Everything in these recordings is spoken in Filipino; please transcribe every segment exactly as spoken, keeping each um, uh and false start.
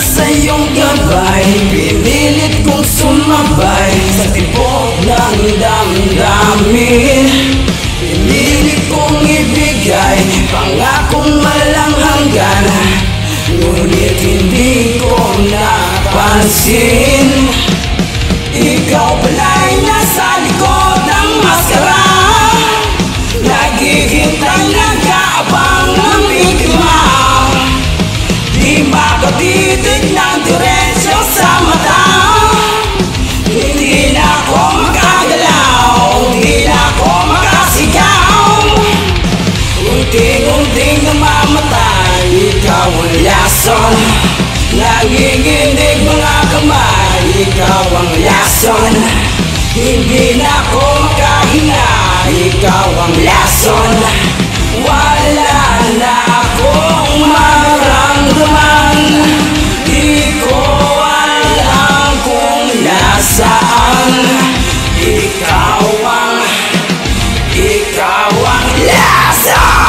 sa iyong gabay, pinilit kong sumabay sa tibok ng damdamin. Pinilit kong ibigay pangakong walang hanggan, ngunit hindi ko napansin. Ikaw pala'y nasa likod ng maskara, naghihintay, nag-aabang ng biktima. Di makatitig ng diretsyo sa mata, hindi na ako makagalaw, hindi na ako makasigaw. Unting-unting namamatay, ikaw ang lason. Nanginginig mga kamay, ikaw ang lason. Hindi na ako makahinga, ikaw ang lason. Wala na akong maramdaman, di ko alam kung nasaan. Ikaw ang, ikaw ang lason.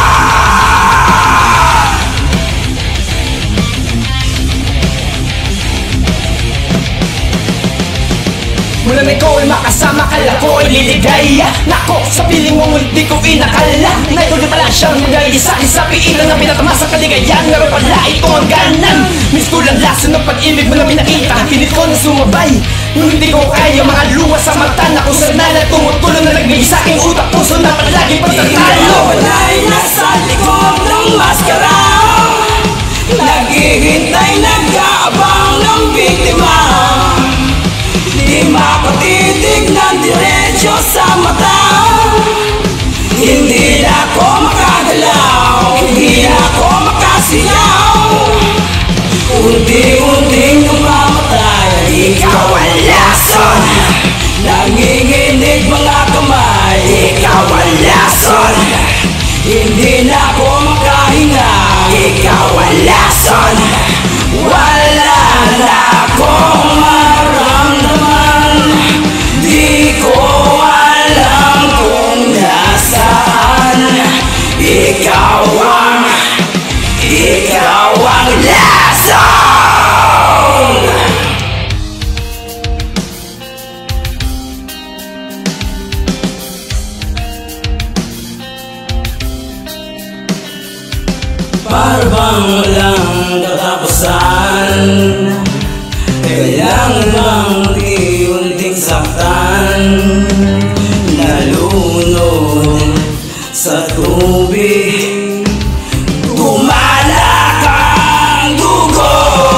Mula na ikaw ay makasama, kala ko ay liligaya. Nako, sa piling mo hindi ko inakala na ikaw din pala siyang mag-iisa-isa sa piilan na pinatama sa kaligayan. Ngayon pala ito ang ganan. Miss ko lang lason ng pag-ibig mo na pinakita, pilit ko na sumabay, nung hindi ko kaya mga luha sa mata na kung saan na tumutulong na nagbigay sa aking utak, puso na palagi pagtatalo. Ikaw pala'y nasa likod ng maskara, naghihintay, nag-aabang ng biktima. Di makatitig ng diretsyo sa mata, hindi na ako makagalaw, hindi na ako makasigaw. Unti-unting namamatay, ikaw ang lason. Nanginginig mga kamay, ikaw ang lason. Hindi na ako makahinga, ikaw ang lason. Wala na akong maramdaman, di ko alam kung nasaan. Ikaw ang, ikaw ang lason. Para bang walang katapusan, kailangan bang unti-unting saktan, nalunod sa tubig, tumalak ang dugo.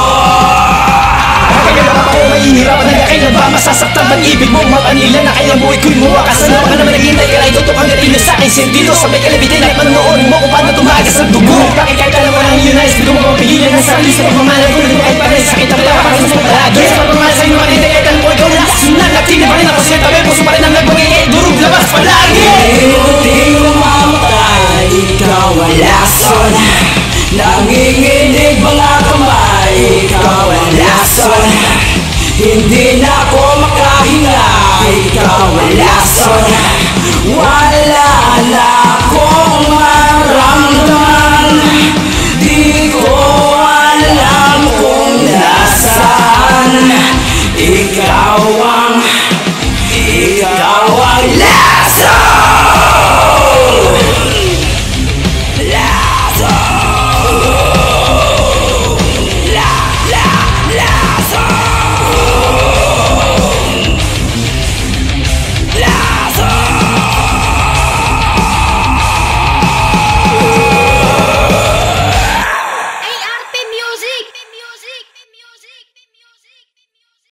Kaya na ako mahihirapan na kailan ba masasaktan pag-ibig mo, mapanila na kailan mo iko'y muwakas. Ano ka naman naghintay ka na itutok ang gatilyo sa aking sentido, sabay kalabitin at panoorin mo kung paano tumagas ang dugo. Bakit kahit alam mo lang yun na hindi ko mapapigilan ang sarili sa pagmamahalan ko, nandito kahit parang sakit ang pala para sa mas palagi. Sa pagmamahal sa'yo naman hindi kahit alam ko ikaw lason na nagtili pa rin ako sa'yo, tabi puso pa rin ang nagbangay, durog labas palagi. Unti-unting namamatay, ikaw ang lason. Nanginginig mga kamay, ikaw ang lason. Hindi na ako makahinga, ikaw ang lason. Wala na akong maramdaman, di ko alam kung nasaan. Ikaw ang, ikaw ang lason.